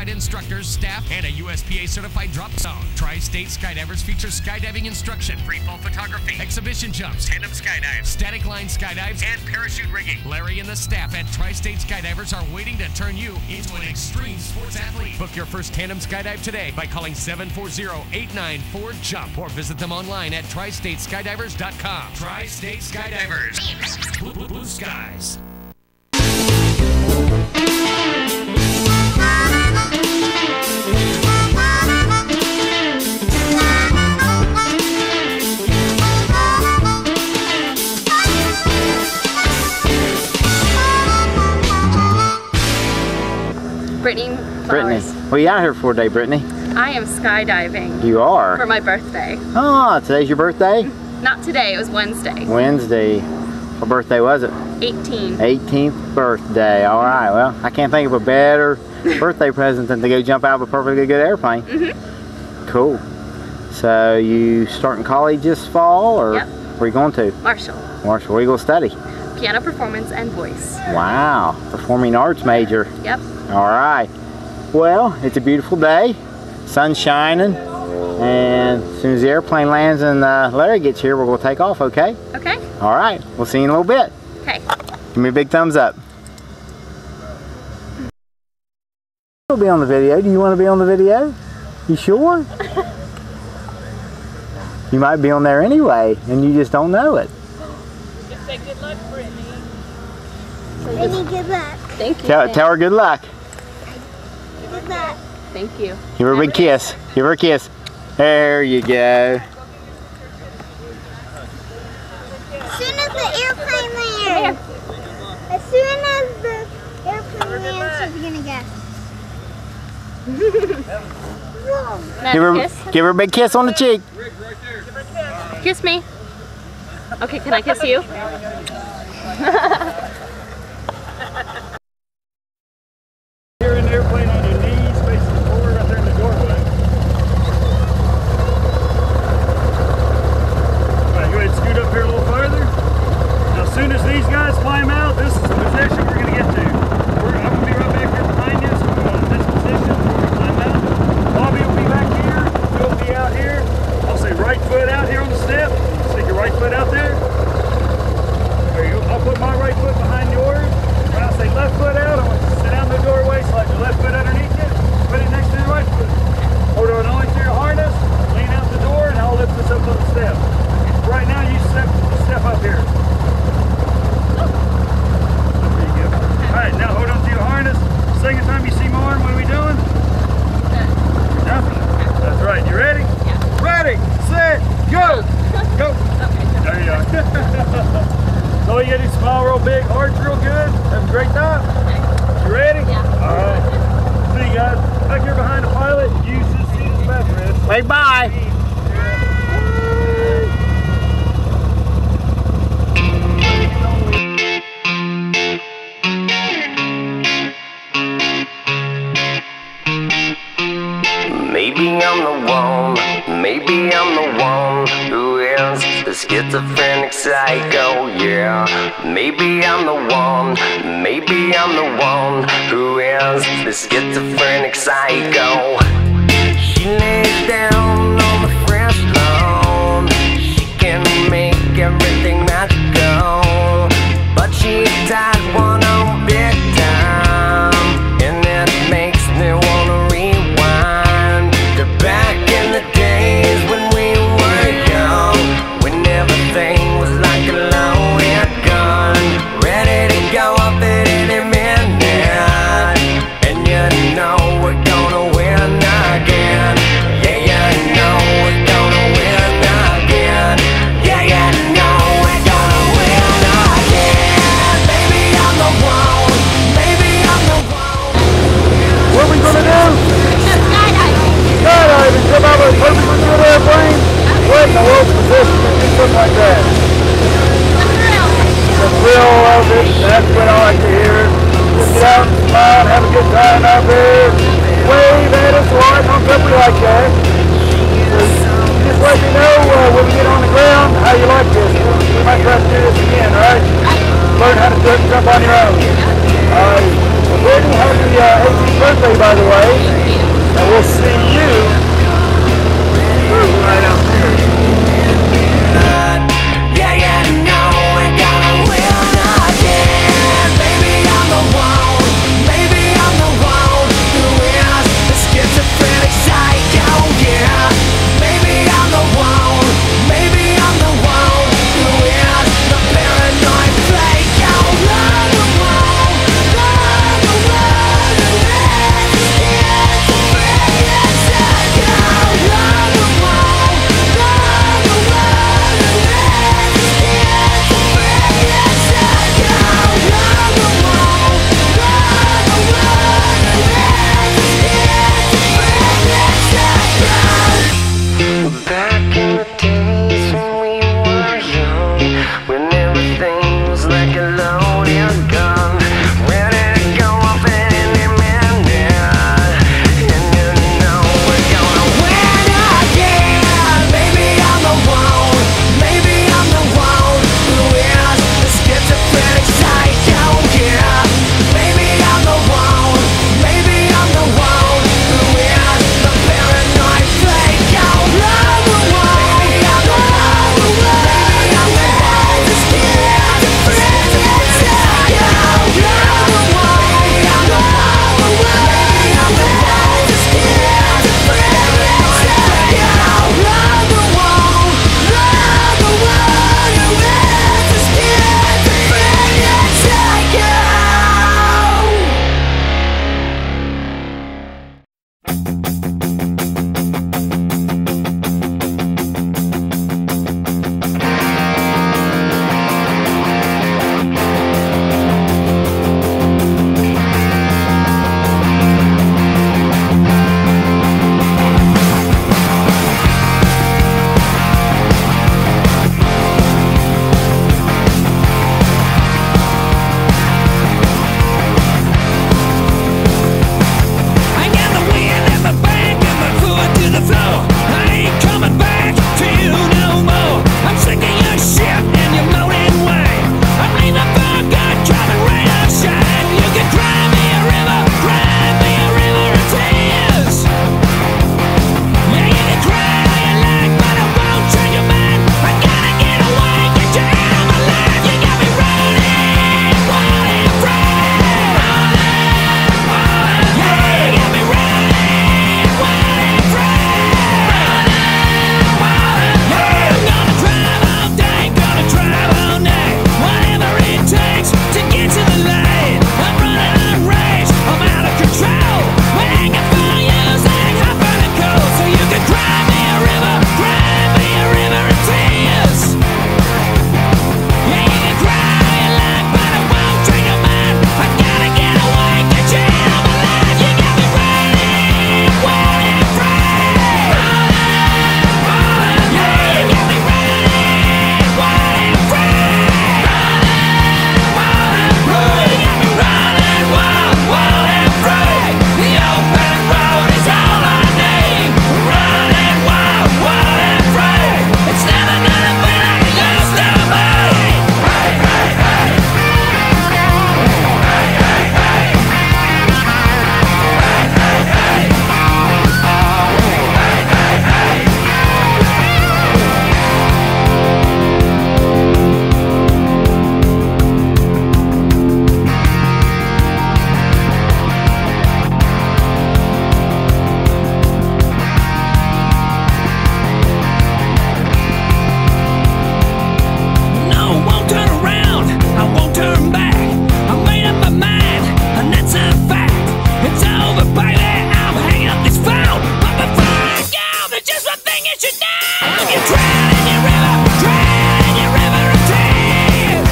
certified instructors, staff, and a USPA certified drop zone. Tri-State Skydivers features skydiving instruction, free-fall photography, exhibition jumps, tandem skydives, static line skydives, and parachute rigging. Larry and the staff at Tri-State Skydivers are waiting to turn you into an extreme sports athlete. Book your first tandem skydive today by calling 740-894-JUMP or visit them online at tristateskydivers.com. Tri-State Skydivers. Blue skies. Brittany. Brittany. What are you out here for today, Brittany? I am skydiving. You are? For my birthday. Oh, today's your birthday? Not today, it was Wednesday. Wednesday. What birthday was it? 18. 18th birthday. All right. Well, I can't think of a better birthday present than to go jump out of a perfectly good airplane. Cool. So you starting college this fall, or yep. Where are you going to? Marshall. Marshall. Where are you going to study? Piano performance and voice. Wow. Performing arts major. Yep. All right. Well, it's a beautiful day. Sun's shining. And as soon as the airplane lands and Larry gets here, we're going to take off, okay? Okay. All right. We'll see you in a little bit. Okay. Give me a big thumbs up. You'll be on the video. Do you want to be on the video? You sure? You might be on there anyway, and you just don't know it. Just say good luck, Brittany. Brittany, good luck. Thank you. Tell her good luck. Good luck. Thank you. Give her a big kiss. Give her a kiss. There you go. As soon as the airplane lands. As soon as the airplane lands, she's gonna go. Give her a big kiss on the cheek. Kiss me. Okay, can I kiss you? You're in the airplane on your knees, facing forward right there in the doorway. Alright, go ahead and scoot up here a little farther. Now, as soon as these guys climb out, this is the position we're going to get to. I'm going to be right back here behind you, so we're going to this position where we climb out. Bobby will be back here, you'll be out here. I'll say right foot out here on the step. Stick your right foot out there. There you go. I'll put my right foot behind yours. When I say left foot out, I want you to sit down the doorway, slide your left foot underneath you, put it next to your right foot. Hold on only to your harness, lean out the door, and I'll lift this up on the step. Right now, you step up here. There you go. Alright, now hold on to your harness. Second time you see my arm, what are we doing? Nothing. That's right. You ready? Yeah. Ready, set, go! Go! There you are. So you gotta do smile real big, hearts real good. Have a great time. You ready? Yeah. Alright. See you guys. Back here behind the pilot, use this seat as a backrest. Wave bye. Maybe I'm the one, maybe I'm the one who is the schizophrenic psycho, yeah. Maybe I'm the one, maybe I'm the one who is the schizophrenic psycho. She lays down on the fresh lawn, she can make everything magical, but she tied one on big time, and it makes me wanna rewind to back in the days when we were young, when everything was like a loaded gun, ready to go up at any minute, and you know we're gonna win again. Yeah, you know we're gonna win again. Yeah, you know we're gonna win again. Maybe I'm the one, maybe I'm the one. What are we gonna do? Skydiving. Skydiving. Come out of a perfectly good airplane. What in the world's position to do something like that? The thrill of it. That's what I like to hear. Just get out and smile, have a good time out there. Wave at us, or on company like that. Just let me know when we get on the ground how you like this. We might try to do this again, all right? Learn how to jump on your own. All right. Brittany, happy 18th birthday, by the way. And we'll see you right out there. Yeah, yeah, no, we're gonna win again. Maybe I'm the one, maybe I'm the one who is the schizophrenic psycho, yeah. Maybe I'm the one, maybe I'm the one who is the paranoid flake. I'm the one who is the schizophrenic psycho. I'm the one who is the schizophrenic psycho. I'm the one who is the schizophrenic psycho. Back in the days when we were young, when everything was like a loaded gun, ready to go off any minute. And you know we're gonna win again. Maybe I'm the one, maybe I'm the one who is the schizophrenic psycho, yeah. Maybe I'm the one, maybe I'm the one who is the paranoid flake. I'm the one, maybe I'm the one who is, maybe I'm the one, the schizophrenic psycho. I'm the one, maybe I'm the one who is, maybe I'm the one, the schizophrenic psycho. I'm the one who is the schizophrenic psycho. I got the wind at my back and my foot to the floor. I ain't coming back to you no more. I'm sick of your shit and your moaning way. I'm leaving for good, driving rain or shine. You can cry me a river of tears. Yeah, you can cry all you like, but I won't change your mind. I gotta get away, get you out of my life. You got me running, wild and free. Yeah, you got me running, wild and free. Yeah, I'm gonna drive all day, gonna drive all night. Whatever it takes to get to the light. I'm running on rage, I'm out of control. When I get full use, I ain't hot burning cold. So you can cry me a river of tears. Yeah, you can cry all you like, but I won't change your mind. I gotta get away, get you out of my life. You got me running, wild and free. Yeah, you got me running, wild and free. You got me running, wild and free. The open road is all I need. Running wild and free. It's never gonna be like it used to be. Hey, hey, hey. Hey, hey, hey. Hey, hey, hey. Hey, hey, hey. No, won't turn around, I won't turn back. I made up my mind, and that's a fact. It's over, baby, I'm hanging up this phone. But before I go, there's just one thing you should know. You're drowning your river of tears.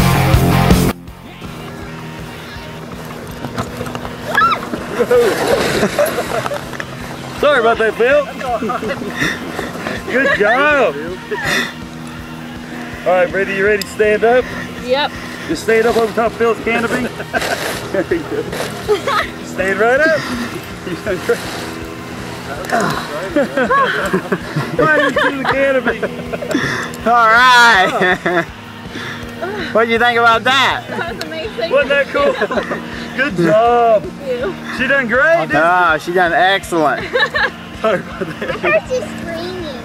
Sorry about that, Bill. Good job. All right, Brittany, you ready to stand up? Yep. Just stand up over top of Phil's canopy. Very good. Stand right up. Right into the canopy. All right. What do you think about that? That was amazing. Wasn't that cool? Good job. She done great. Ah, she done excellent. Sorry about that. I heard you screaming.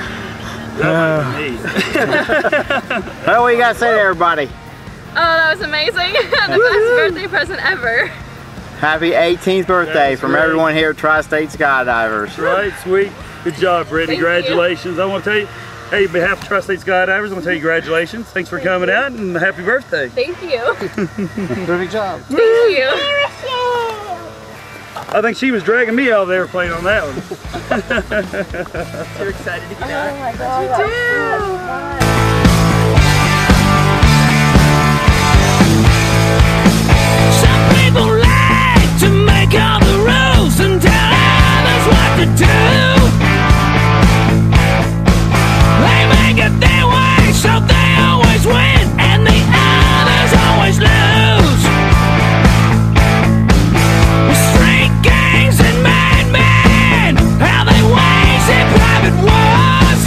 Well, what you got to say to everybody? Oh, that was amazing. The best birthday present ever. Happy 18th birthday from right. everyone here at Tri-State Skydivers. Right, sweet. Good job, Brittany. Thank you. Congratulations. I want to tell you, hey, on behalf of Tri-State Skydivers, I want to tell you congratulations. Thanks for coming out and happy birthday. Thank you. Good job. Thank you. I think she was dragging me out of the airplane on that one. Too excited to get out. Oh my God. Some people like to make all the rules and tell others what to do. They make it their way, so they always win, and the others always lose. Street gangs and madmen, how they wage their private wars.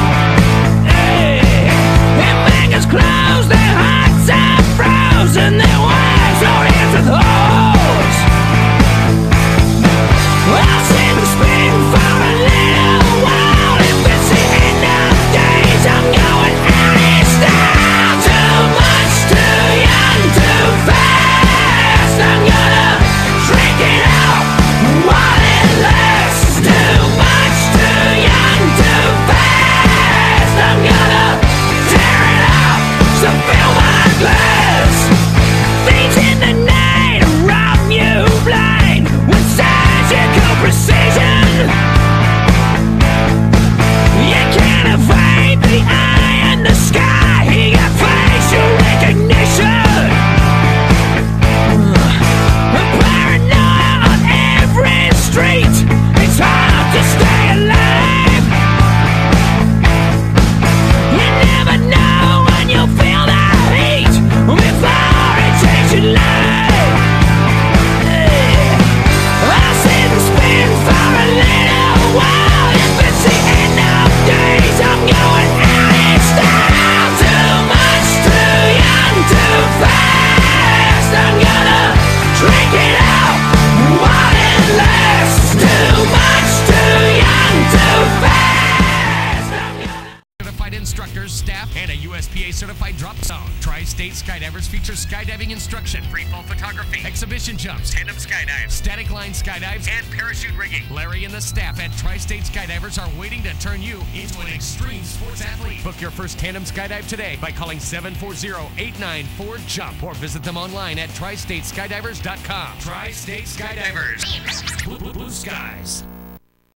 Hey, their mangers close, their hearts are frozen, their wives are hands with hoes. I'll sit and spin for a little while. If it's the end of days, I'm going out in style. Too much, too young, too fast. I'm gonna drink it out while it lasts. Too much, too young, too fast. I'm gonna tear it out, so fill my glass. Things in the night rob you blind with surgical precision. You can't evade the eye in the sky. He got facial recognition. Paranoia on every street. It's hard to stay alive. You never know when you'll feel the heat before it takes your life. I'll sit and spin for a little while. If it's the end of days, I'm going out in style. Too much, too young, too fast. I'm gonna drink it out while it lasts. Too much, too young, too fast. I'm gonna Certified instructors, staff, and a USPA certified drop zone. Tri-State Skydivers features skydiving instruction, freefall photography, exhibition jumps, tandem skydives, static line skydives, and parachute rigging. Larry and the staff at Tri-State Skydivers are waiting to turn you into an extreme sports athlete. Book your first tandem skydive today by calling 740-894-JUMP or visit them online at tristateskydivers.com. Tri-State Skydivers. Blue skies.